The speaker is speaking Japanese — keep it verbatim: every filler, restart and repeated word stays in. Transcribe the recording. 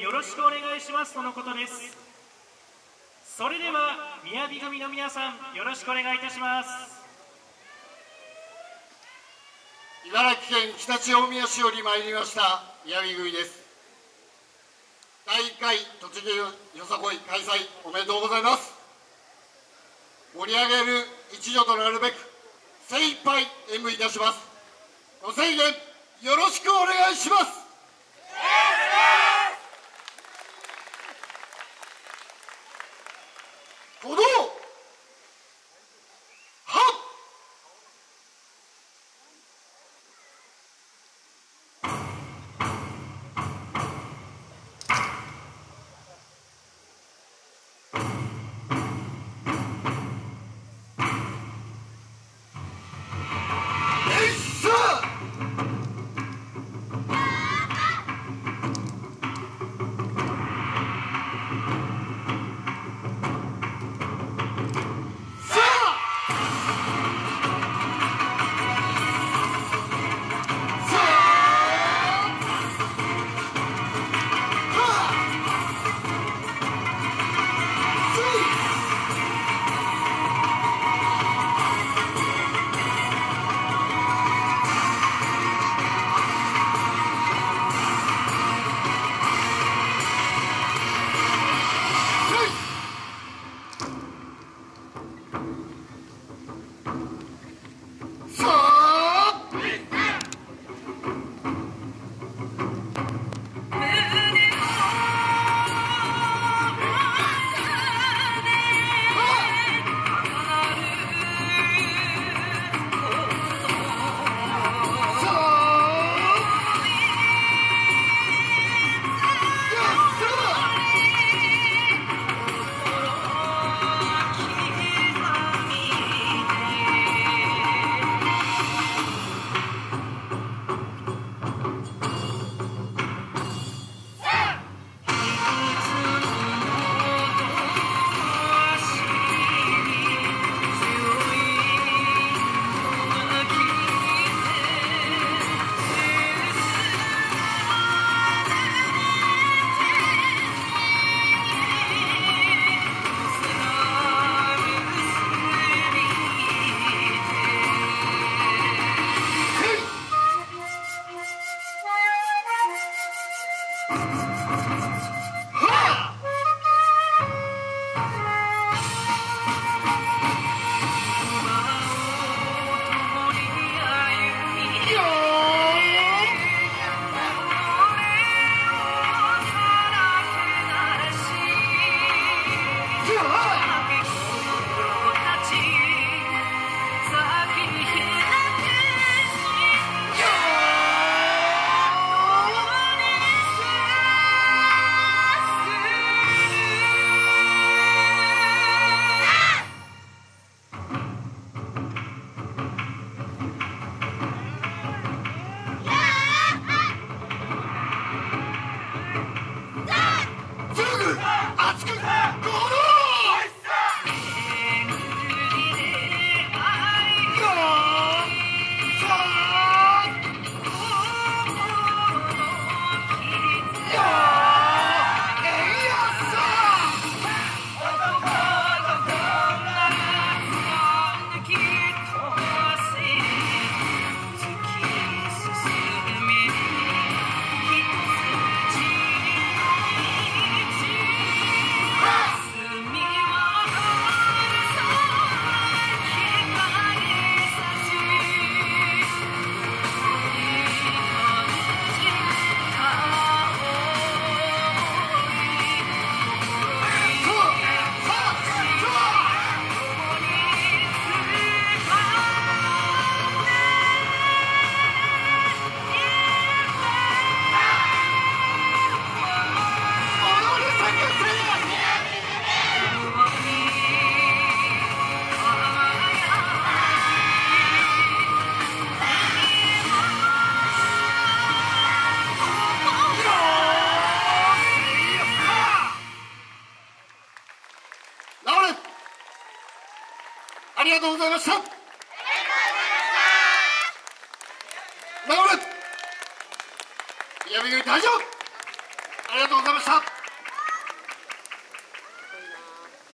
よろしくお願いしますとのことです。それでは雅組の皆さん、よろしくお願いいたします。 茨城県常陸大宮市より参りました雅組です。だいいっかい栃木よさこい開催おめでとうございます。盛り上げる一助となるべく精一杯演舞いたします。ご声援よろしくお願いします。鼓動はっありがとうございました。治る。やめる大丈夫。 ありがとうございました。